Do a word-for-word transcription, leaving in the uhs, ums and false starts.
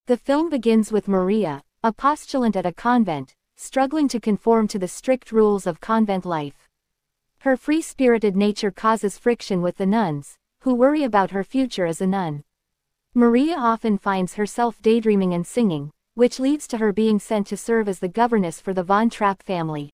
The film begins with Maria, a postulant at a convent, struggling to conform to the strict rules of convent life. Her free-spirited nature causes friction with the nuns, who worry about her future as a nun. Maria often finds herself daydreaming and singing, which leads to her being sent to serve as the governess for the Von Trapp family.